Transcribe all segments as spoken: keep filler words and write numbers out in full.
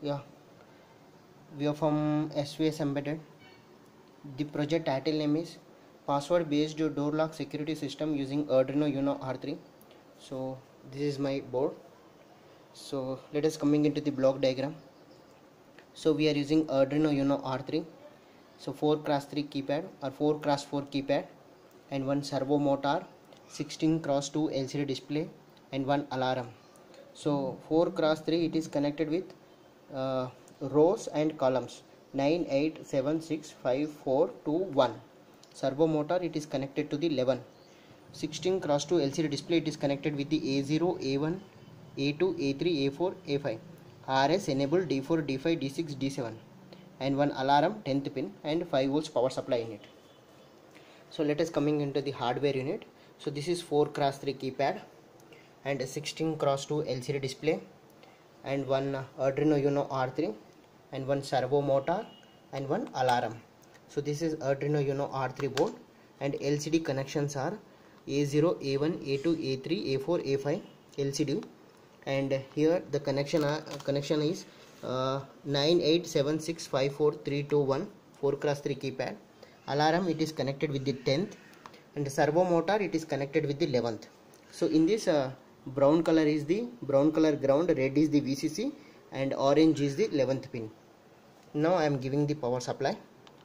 Yeah, we are from S V S Embedded. The project title name is Password Based Door Lock Security System using Arduino Uno R three. So this is my board. So let us coming into the block diagram. So we are using Arduino Uno R three. So four cross three keypad or four cross four keypad and one servo motor, sixteen cross two L C D display and one alarm. So four cross three it is connected with uh, rows and columns nine, eight, seven, six, five, four, two, one. Servo motor it is connected to the eleven. sixteen cross two L C D display it is connected with the A zero, A one, A two, A three, A four, A five. R S enabled D four, D five, D six, D seven and one alarm tenth pin and five volts power supply in it. So let us coming into the hardware unit. So this is four cross three keypad and a sixteen cross two L C D display and one Arduino Uno R three and one servo motor and one alarm. So this is Arduino Uno R three board and L C D connections are A zero, A one, A two, A three, A four, A five L C D, and here the connection uh, connection is uh, nine, eight, seven, six, five, four, three, two, one, four cross three keypad. Alarm it is connected with the tenth and the servo motor it is connected with the eleventh. So in this uh, brown color is the brown color ground, red is the V C C and orange is the eleventh pin. Now I am giving the power supply.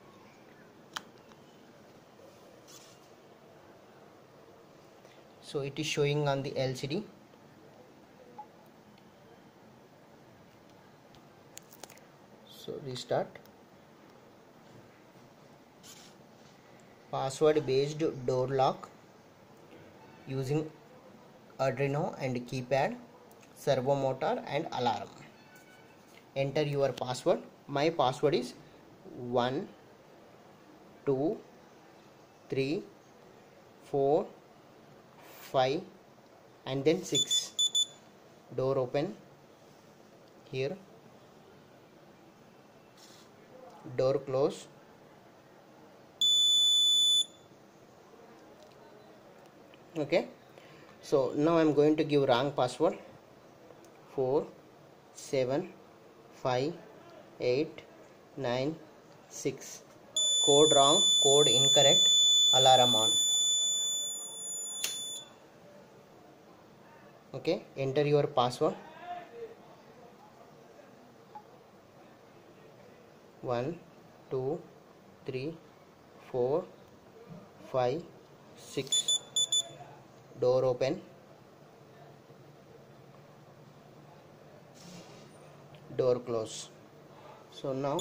So it is showing on the L C D. So restart. Password based door lock using Arduino and keypad, servo motor and alarm. Enter your password. My password is one, two, three, four, five and then six. Door open here. Door close. Okay, so now I am going to give wrong password. Four, seven, five, eight, nine, six. Code wrong, code incorrect, alarm on. Okay, enter your password. One, two, three, four, five, six. Door open. Door close. So now,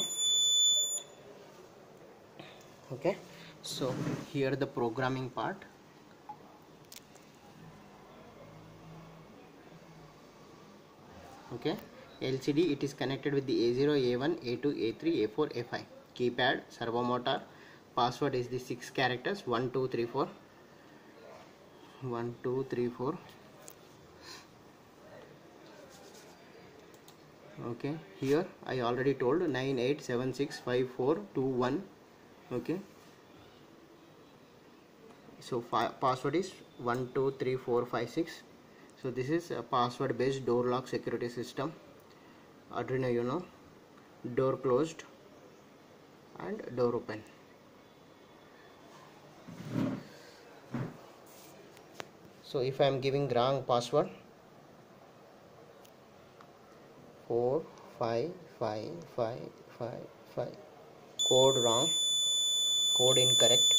okay, so here the programming part. Okay, L C D it is connected with the A zero, A one, A two, A three, A four, A five. Keypad, servo motor. Password is the six characters one, two, three, four. one, two, three, four. Okay, here I already told nine, eight, seven, six, five, four, two, one. Okay, so password is one, two, three, four, five, six. So this is a password based door lock security system. Arduino Uno. Door closed and door open. So if I am giving wrong password, four, five, five, five, five, five, code wrong, code incorrect.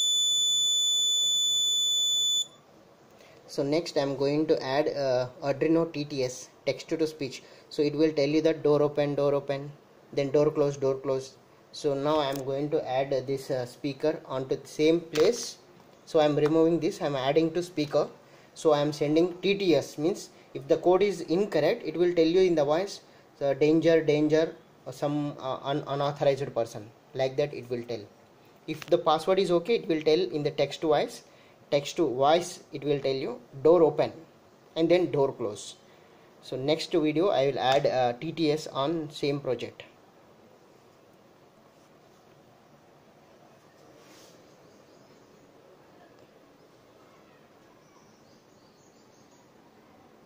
So next I am going to add uh, Arduino T T S, text to speech. So it will tell you that door open, door open, then door close, door close. So now I am going to add uh, this uh, speaker onto the same place. So I am removing this, I am adding to speaker. So I am sending T T S, means if the code is incorrect, it will tell you in the voice, so danger, danger, or some uh, un unauthorized person. Like that it will tell. If the password is okay, it will tell in the text to voice. Text to voice, it will tell you door open and then door close. So next video I will add uh, T T S on same project.